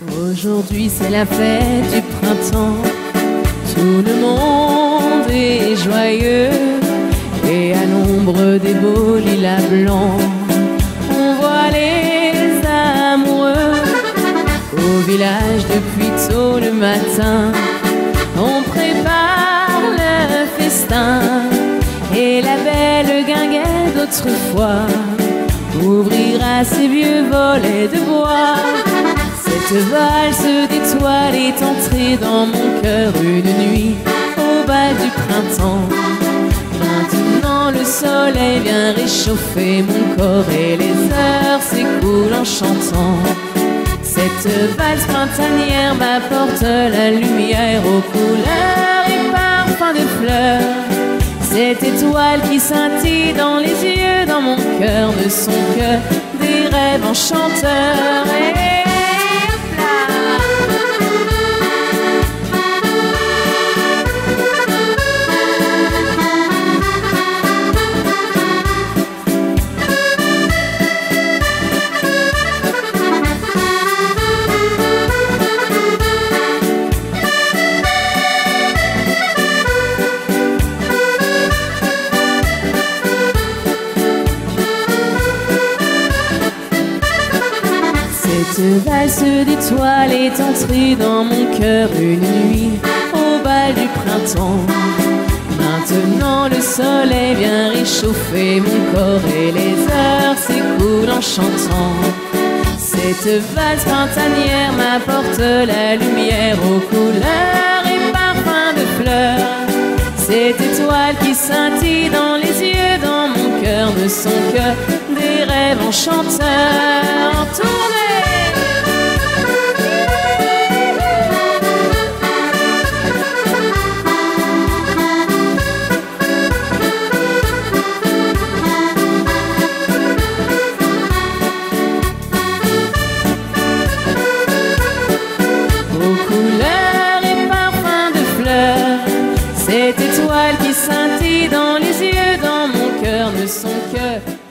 Aujourd'hui c'est la fête du printemps, tout le monde est joyeux, et à l'ombre des beaux lilas blancs, on voit les amoureux. Au village depuis tôt le matin, on prépare le festin, et la belle guinguette d'autrefois ouvrira ses vieux volets de bois. Cette valse d'étoiles est entrée dans mon cœur une nuit au bal du printemps. Maintenant le soleil vient réchauffer mon corps et les heures s'écoulent en chantant. Cette valse printanière m'apporte la lumière aux couleurs et parfums de fleurs. Cette étoile qui scintille dans les yeux, dans mon cœur, ne sont que des rêves enchanteurs. Cette valse d'étoiles est entrée dans mon cœur une nuit au bal du printemps. Maintenant le soleil vient réchauffer mon corps et les heures s'écoulent en chantant. Cette valse printanière m'apporte la lumière aux couleurs et parfums de fleurs. Cette étoile qui scintille dans les yeux, dans mon cœur, ne sont que des rêves enchanteurs. Tournez! Cette étoile qui scintille dans les yeux, dans mon cœur, ne sont que